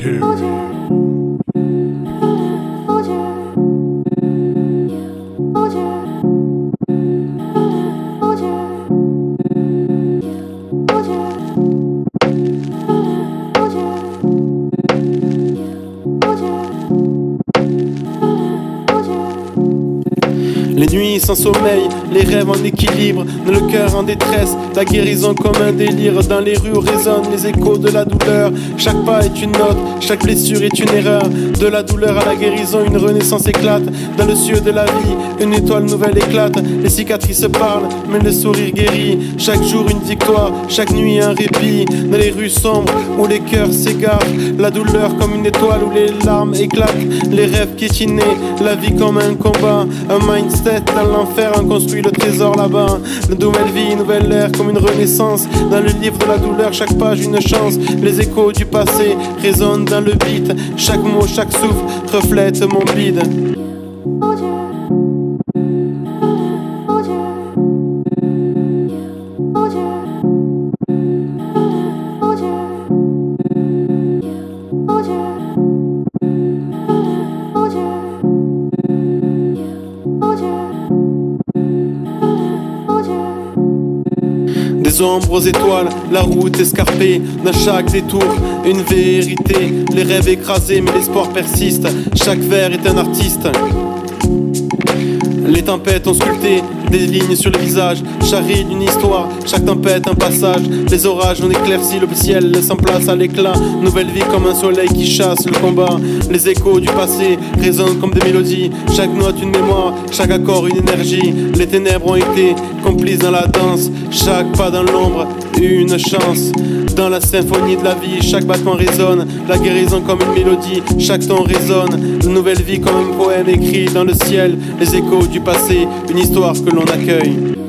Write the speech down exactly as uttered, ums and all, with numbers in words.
Les nuits sans sommeil, les rêves en équilibre, le cœur en détresse, la guérison comme un délire. Dans les rues résonnent les échos de la douleur. Chaque pas est une note, chaque blessure est une erreur. De la douleur à la guérison, une renaissance éclate. Dans le cieux de la vie, une étoile nouvelle éclate. Les cicatrices parlent, mais le sourire guérit. Chaque jour une victoire, chaque nuit un répit. Dans les rues sombres où les cœurs s'égarent, la douleur comme une étoile où les larmes éclatent. Les rêves piétinés, la vie comme un combat. Un mindset dans l'enfer, on construit le trésor là-bas. La nouvelle vie, nouvelle ère comme une renaissance. Dans le livre de la douleur, chaque page une chance. Les échos du passé résonnent dans le beat. Chaque mot, chaque souffle reflète mon bide. Des ombres aux étoiles, la route escarpée. Dans chaque détour, une vérité. Les rêves écrasés, mais l'espoir persiste. Chaque vers est un artiste. Les tempêtes ont sculpté des lignes sur le visage, charrie d'une histoire, chaque tempête un passage. Les orages ont éclairci le ciel, laissant place à l'éclat. Nouvelle vie comme un soleil qui chasse le combat. Les échos du passé résonnent comme des mélodies. Chaque note une mémoire, chaque accord une énergie. Les ténèbres ont été complices dans la danse. Chaque pas dans l'ombre, une chance. Dans la symphonie de la vie, chaque battement résonne. La guérison comme une mélodie, chaque ton résonne. Une nouvelle vie comme un poème écrit dans le ciel. Les échos du passé, une histoire que l'on accueille.